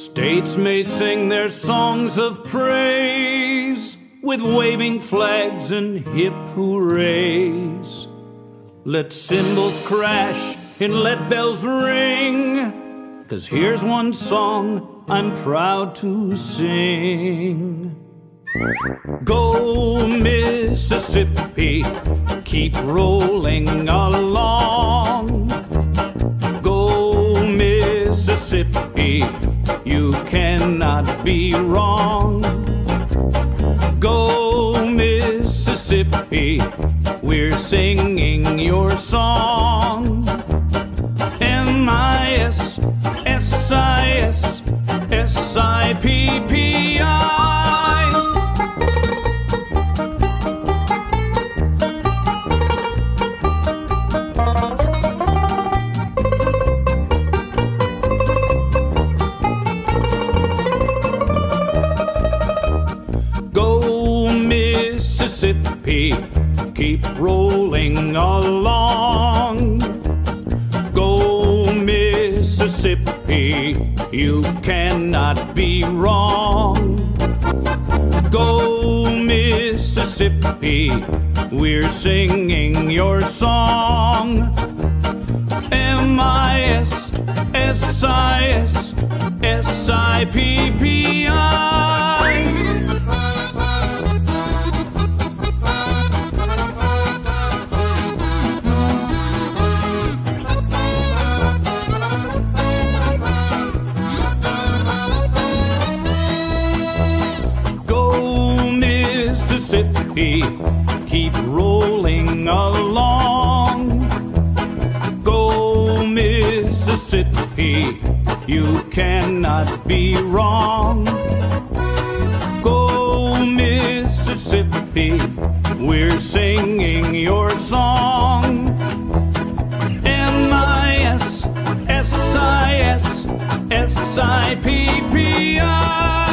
States may sing their songs of praise with waving flags and hip hoorays. Let cymbals crash and let bells ring, 'cause here's one song I'm proud to sing. Go Mississippi, keep rolling along. Go Mississippi, you cannot be wrong. Go Mississippi, we're singing your song. M-I-S-S-I-S-S-I-P-P-I. Go Mississippi, keep rolling along. Go Mississippi, you cannot be wrong. Go Mississippi, we're singing your song. M-I-S-S-I-S-S-I-P-P-I. Mississippi, keep rolling along. Go Mississippi, you cannot be wrong. Go Mississippi, we're singing your song. M-I-S-S-I-S-S-I-P-P-I.